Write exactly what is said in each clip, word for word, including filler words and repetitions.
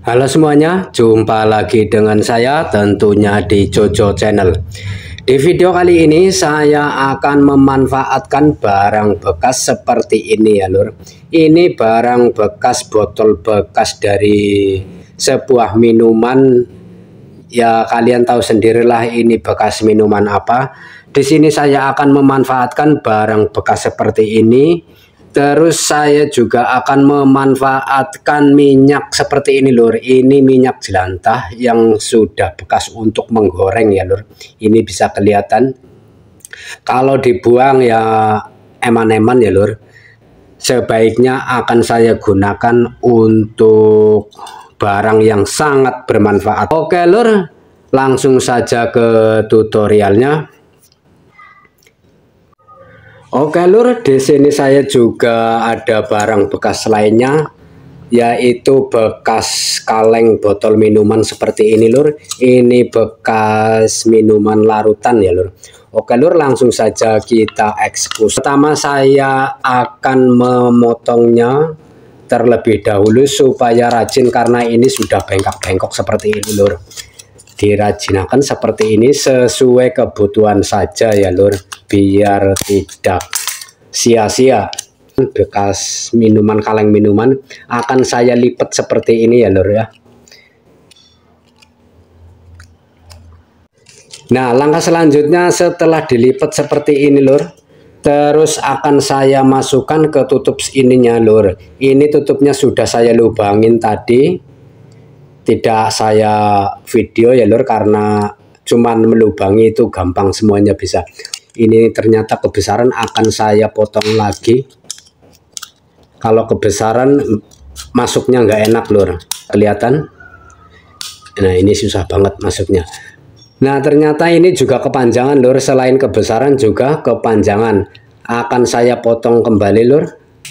Halo semuanya, jumpa lagi dengan saya tentunya di Jojo Channel. Di video kali ini saya akan memanfaatkan barang bekas seperti ini ya lur. Ini barang bekas, botol bekas dari sebuah minuman. Ya kalian tahu sendirilah ini bekas minuman apa. Di sini saya akan memanfaatkan barang bekas seperti ini. Terus saya juga akan memanfaatkan minyak seperti ini lur. Ini minyak jelantah yang sudah bekas untuk menggoreng ya lur. Ini bisa kelihatan. Kalau dibuang ya eman-eman ya lur. Sebaiknya akan saya gunakan untuk barang yang sangat bermanfaat. Oke lur, langsung saja ke tutorialnya. Oke lur, di sini saya juga ada barang bekas lainnya, yaitu bekas kaleng botol minuman seperti ini lur. Ini bekas minuman larutan ya lur. Oke lur, langsung saja kita ekspos. Pertama saya akan memotongnya terlebih dahulu supaya rajin, karena ini sudah bengkak-bengkok seperti ini lur. Dirajinakan seperti ini sesuai kebutuhan saja ya lur, biar tidak sia-sia. Bekas minuman, kaleng minuman akan saya lipat seperti ini ya lur ya. Nah langkah selanjutnya setelah dilipat seperti ini lur, terus akan saya masukkan ke tutup ininya lur. Ini tutupnya sudah saya lubangin tadi, tidak saya video ya lur, karena cuman melubangi itu gampang, semuanya bisa. Ini ternyata kebesaran, akan saya potong lagi. Kalau kebesaran masuknya nggak enak lur, kelihatan. Nah ini susah banget masuknya. Nah ternyata ini juga kepanjangan lur, selain kebesaran juga kepanjangan. Akan saya potong kembali lur.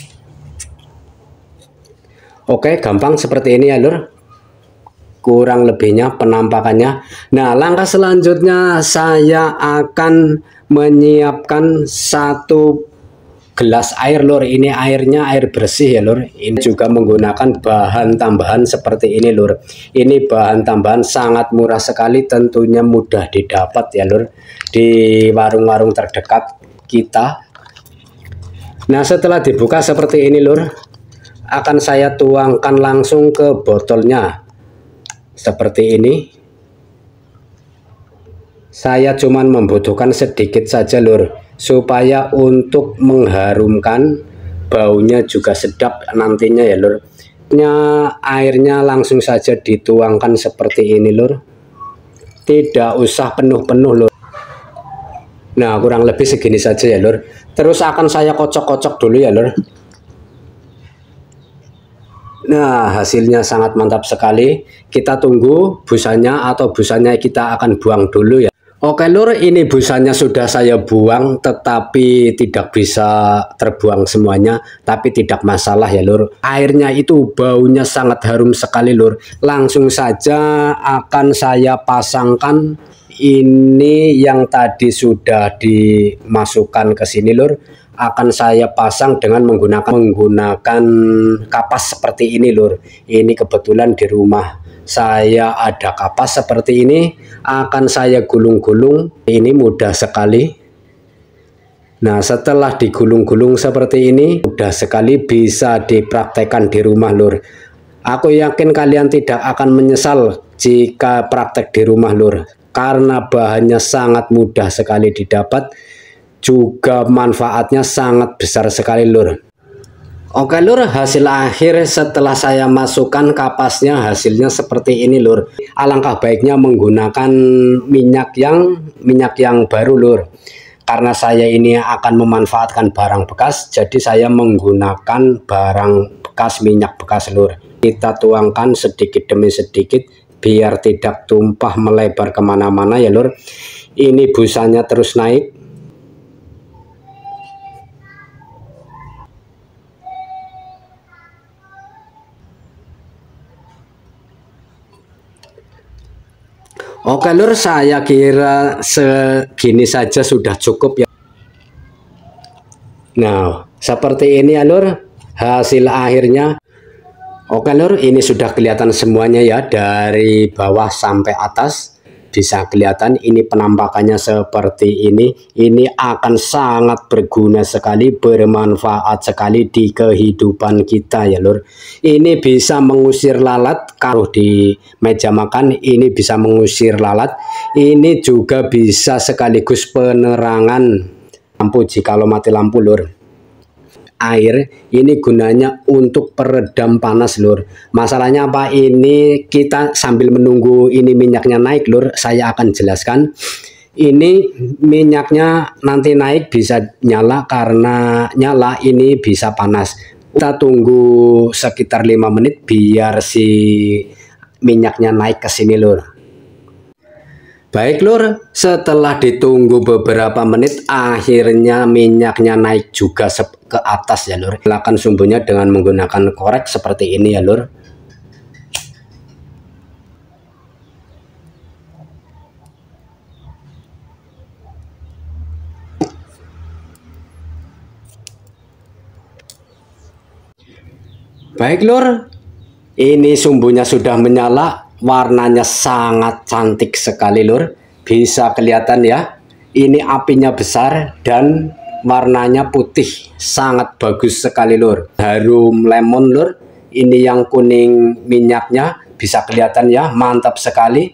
Oke, gampang seperti ini ya lur, kurang lebihnya penampakannya. Nah langkah selanjutnya saya akan menyiapkan satu gelas air lur. Ini airnya air bersih ya lur. Ini juga menggunakan bahan tambahan seperti ini lur. Ini bahan tambahan sangat murah sekali, tentunya mudah didapat ya lur di warung-warung terdekat kita. Nah setelah dibuka seperti ini lur, akan saya tuangkan langsung ke botolnya seperti ini. Saya cuman membutuhkan sedikit saja lur, supaya untuk mengharumkan, baunya juga sedap nantinya ya lur. Airnya langsung saja dituangkan seperti ini lur, tidak usah penuh-penuh lur. Nah kurang lebih segini saja ya lur. Terus akan saya kocok-kocok dulu ya lur. Nah hasilnya sangat mantap sekali. Kita tunggu busanya, atau busanya kita akan buang dulu ya. Oke lur, ini busanya sudah saya buang, tetapi tidak bisa terbuang semuanya, tapi tidak masalah ya lur. Airnya itu baunya sangat harum sekali lur. Langsung saja akan saya pasangkan ini yang tadi sudah dimasukkan ke sini lur. Akan saya pasang dengan menggunakan menggunakan kapas seperti ini lur. Ini kebetulan di rumah saya ada kapas seperti ini. Akan saya gulung-gulung, ini mudah sekali. Nah setelah digulung-gulung seperti ini, mudah sekali, bisa dipraktekkan di rumah lur. Aku yakin kalian tidak akan menyesal jika praktek di rumah lur, karena bahannya sangat mudah sekali didapat, juga manfaatnya sangat besar sekali lur. Oke lur, hasil akhir setelah saya masukkan kapasnya, hasilnya seperti ini lur. Alangkah baiknya menggunakan minyak yang minyak yang baru lur, karena saya ini akan memanfaatkan barang bekas, jadi saya menggunakan barang bekas, minyak bekas lur. Kita tuangkan sedikit demi sedikit biar tidak tumpah melebar kemana-mana ya lur. Ini busanya terus naik. Oke lur, saya kira segini saja sudah cukup ya. Nah seperti ini ya lur hasil akhirnya. Oke lur, ini sudah kelihatan semuanya ya, dari bawah sampai atas bisa kelihatan. Ini penampakannya seperti ini. Ini akan sangat berguna sekali, bermanfaat sekali di kehidupan kita ya lur. Ini bisa mengusir lalat. Kalau di meja makan ini bisa mengusir lalat. Ini juga bisa sekaligus penerangan lampu jikalau mati lampu lur. Air ini gunanya untuk peredam panas lur. Masalahnya apa, ini kita sambil menunggu ini minyaknya naik lur, saya akan jelaskan. Ini minyaknya nanti naik bisa nyala, karena nyala ini bisa panas. Kita tunggu sekitar lima menit biar si minyaknya naik ke sini lur. Baik lur, setelah ditunggu beberapa menit akhirnya minyaknya naik juga ke atas ya lur. Silakan sumbunya dengan menggunakan korek seperti ini ya lur. Baik lur, ini sumbunya sudah menyala. Warnanya sangat cantik sekali lur, bisa kelihatan ya. Ini apinya besar dan warnanya putih, sangat bagus sekali lur. Harum lemon lur, ini yang kuning minyaknya bisa kelihatan ya, mantap sekali.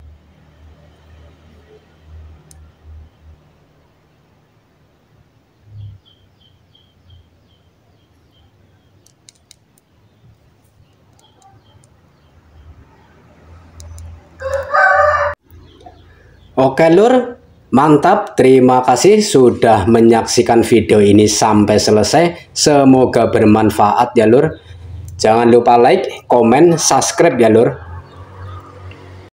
Oke lur, mantap. Terima kasih sudah menyaksikan video ini sampai selesai. Semoga bermanfaat ya lur. Jangan lupa like, komen, subscribe ya lur.